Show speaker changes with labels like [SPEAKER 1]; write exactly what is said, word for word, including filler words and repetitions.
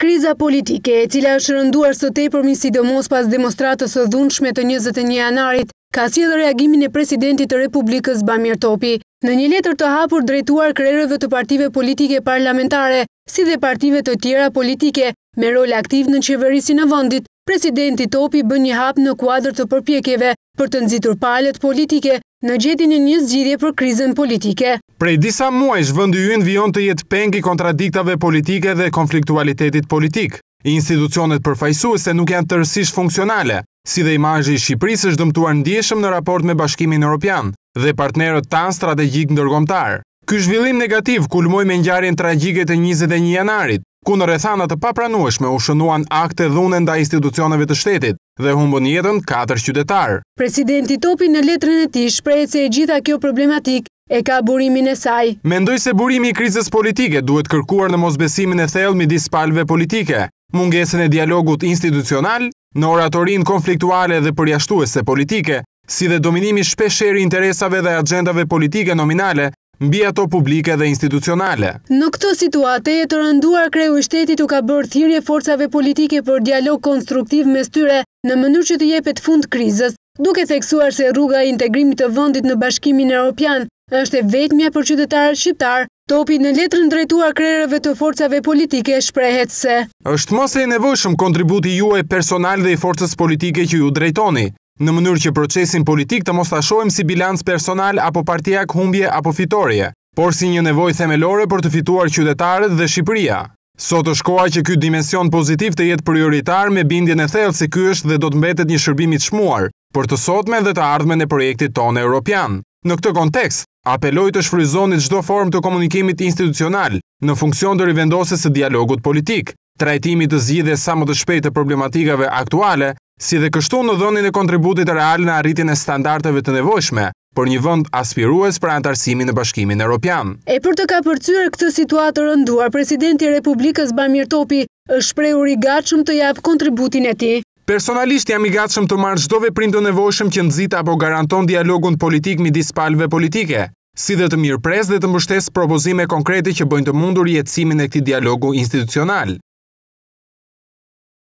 [SPEAKER 1] Kriza politike, e cila është rënduar së tepërmi sidomos pas demonstratës së dhunshme të njëzet e një janarit, ka sjellë reagimin e presidentit të Republikës Bamir Topi. Në një letër të hapur drejtuar krerëve të partive politike parlamentare, si dhe partive të tjera politike, me rol aktiv në qeverisinë e vendit, presidenti Topi bën një hap në kuadër të përpjekjeve për të nxitur palët politike në gjetjen e një zgjidhje për krizën politike.
[SPEAKER 2] Prej disa muajsh vendi ynë vijon të jetë peng i kontradiktave politike dhe konfliktualitetit politik. Institucionet përfaqësuese nuk janë tërësisht funksionale, si dhe imazhi i Shqipërisë është dëmtuar ndjeshëm në raport me Bashkimin Evropian dhe partnerët tanë strategjik ndërkombëtar. Ky zhvillim negativ kulmoi me ngjarjen tragjike të njëzet e një janarit, ku në rrethana të papranueshme u shënuan akte dhune ndaj institucioneve të shtetit dhe humbën jetën katër qytetarë.
[SPEAKER 1] Presidenti Topi në letrën e tij shpreh se e gjitha kjo problematik e ka burimin e saj.
[SPEAKER 2] Mendoj se burimi i krizës politike duhet kërkuar në mosbesimin e thellë midis palëve politike, mungesën e dialogut institucional, në oratorinë konfliktuale dhe përjashtuese politike, si dhe dominimi shpeshherë i interesave dhe agjendave politike nominale mbi ato publike dhe institucionale.
[SPEAKER 1] Në këtë situatë e të rënduar, kreu i shtetit u ka bërë thirrje forcave politike për dialog konstruktiv mes tyre në mënyrë që të jepet fund krizës, duke theksuar se rruga e integrimit të vendit në Bashkimin Evropian është e vetmja për qytetarët shqiptar. Topi në letrën drejtuar krerëve të forcave politike shprehet se
[SPEAKER 2] është mos e nevojshëm kontributi juaj personal dhe i forcës politike që ju drejtoni, në mënyrë që procesin politik të mos ta shohim si bilanc personal apo partijak humbje apo fitorie, por si një nevojë themelore për të fituar qytetarët dhe Shqipëria. Sot është koha që ky dimension pozitiv të jetë prioritar, me bindjen e thellë se ky është dhe do të mbetet një shërbim i çmuar për të sotmen dhe të ardhmen e projektit tonë evropian. Në këtë kontekst, apeloj të shfrytëzoni çdo formë të komunikimit institucional në funksion të rivendosjes së dialogut politik, trajtimit të zgjidhjes sa më të shpejtë të problematikave aktuale, si dhe kështu në dhënien e kontributit real në arritjen e standardeve të nevojshme për një vend aspirues për anëtarësimin në Bashkimin Evropian.
[SPEAKER 1] E për të kapërcyer këtë situatë të rënduar, presidenti i Republikës Bamir Topi është shprehur i gatshëm të japë kontributin e tij.
[SPEAKER 2] Personalisht jam i gatshëm të marr çdo veprim të nevojshëm që nxit apo garanton dialogun politik midis palëve politike, si dhe të mirëpres dhe të mbështes propozime konkrete që bëjnë të mundur jetësimin e këtij dialogu institucional.